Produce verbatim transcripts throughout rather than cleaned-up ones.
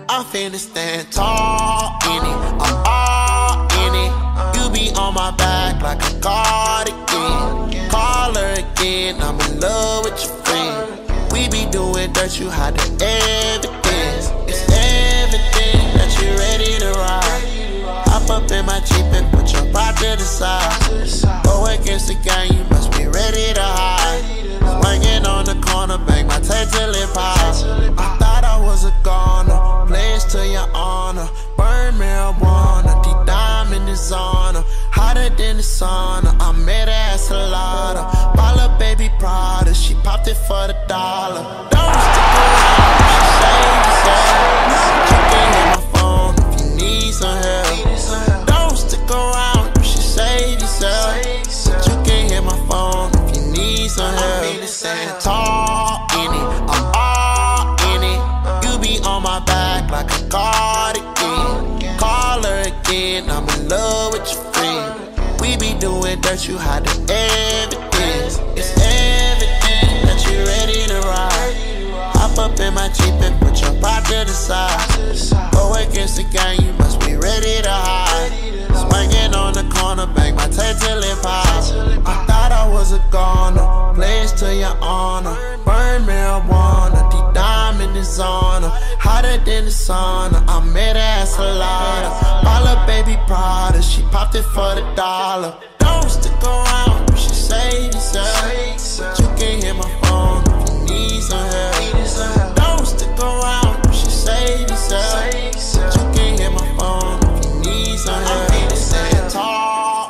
I'm finna stand tall in it, I'm all in it. You be on my back like a cardigan. Call her again, I'm in love with your friend. We be doing dirt, you hide the evidence. It's evident that you ready to ride. Hop up in my Jeep and put your pride to the side. Go against the gang, you must be ready to hide. Swinging on the corner, bang my tail till it pops. I thought I was a goner, pledge to your honor. Burn marijuana, deep diamond is on her. Hotter than the sauna, I met her at Salada. Balla baby Prada, she popped it for the dollar. Don't stick around, she saved herself. You can hit my phone if you need some help. Don't stick around, you should save yourself. But you can hit my phone if you need some help. Stand tall in it, I'm all in it. You be on my back like a cardigan. Call her again, I'm in love with your friend. We be doing dirt, you hide the evidence. It's evident that you ready to ride. Hop up in my Jeep and put your pride to the side. Go against the gang, you must be ready to hide. Swinging on the corner, bang my tail till it pops. I thought I was a goner, pledge to your honor. Burn marijuana, deep diamond is on her. Hotter than the sauna, I met her at Salada. Balla baby Prada, she popped it for the dollar. Don't stick around, you should save yourself. But you can hit my phone if you need some help. Don't stick around, you should save yourself. But you can hit my phone if you need some help. Stand tall.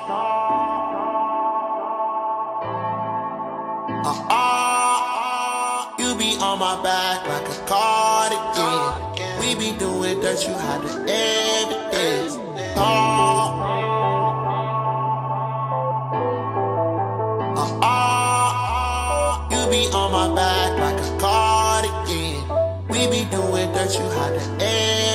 Uh uh, you be on my back like a cardigan. We be doing dirt, you hide the evidence. Tall. Uh uh, you be on my back like a cardigan. We be doing dirt, you hide the evidence.